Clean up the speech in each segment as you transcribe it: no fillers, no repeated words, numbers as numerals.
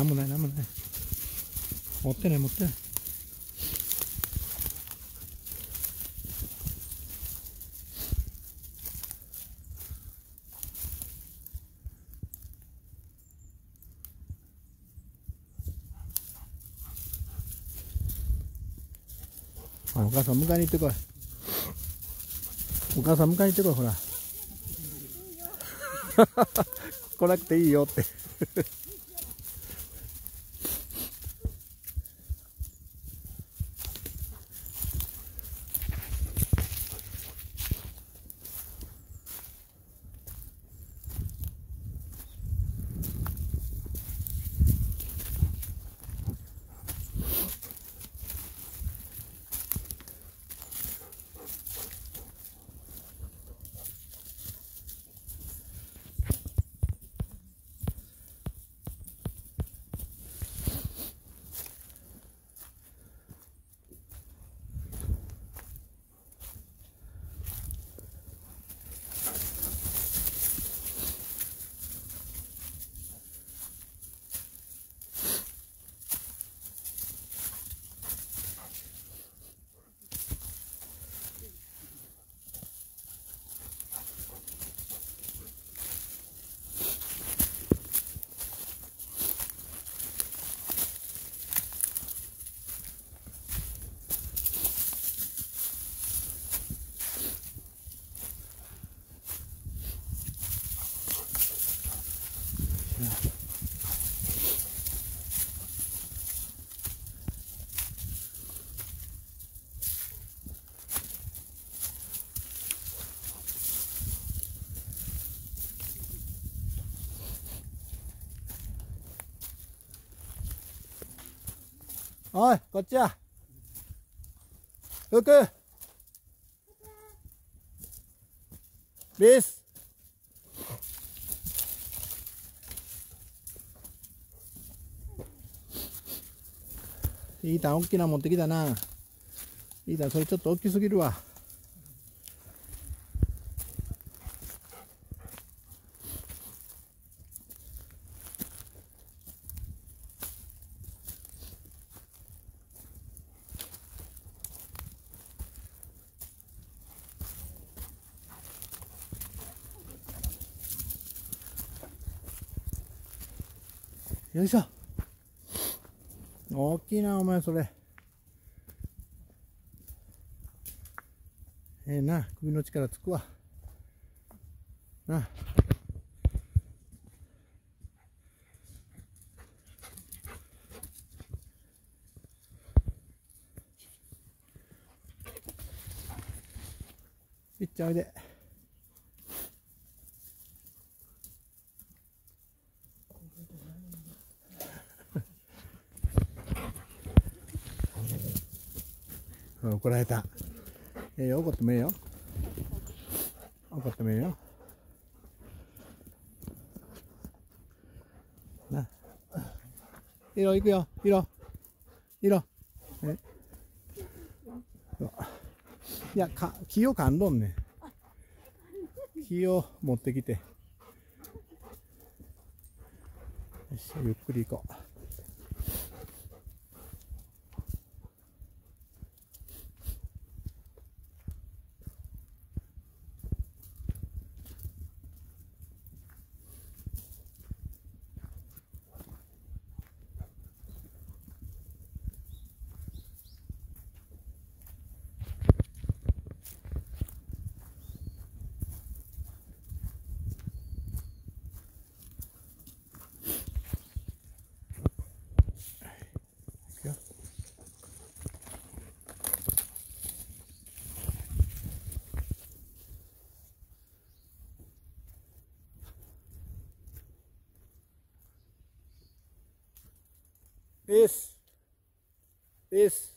もない、なんもない。持ってない、持ってない。お母さん迎えに行ってこい。お母さん迎えに行ってこい、ほら。来なくていいよって。おい、こっちや。福ビスいいたん、大きな持ってきたな。いいたん、それちょっと大きすぎるわ。よいしょ。大きいな、お前それ。な、首の力つくわ。な。いっちゃんおいで。怒られた。怒ってもええよ。怒ってもええよ。な。いろ、行くよ。いろ。いろ。いや、木を噛んどんねん。木を持ってきて。よし、ゆっくり行こう。This. This.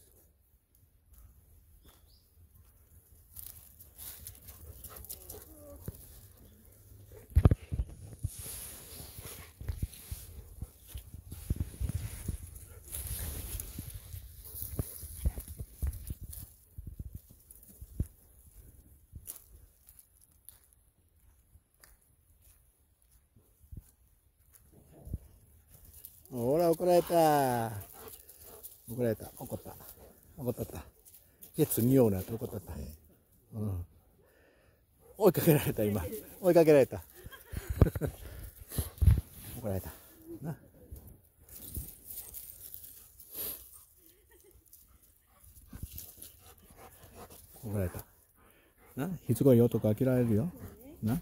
ほら、お怒られた。怒られた。怒った。怒ったった。ケツ匂うなって怒ったった。うん。追いかけられた、今。追いかけられた。怒られた。な。怒られた。な。しつこいよとか飽きられるよ。な。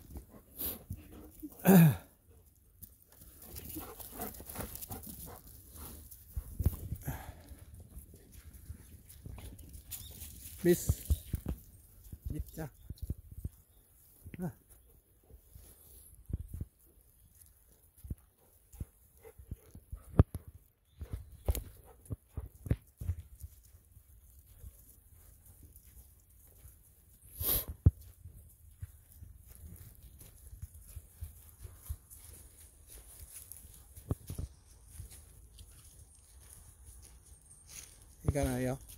ミス。みっちゃん。な。行かないよ。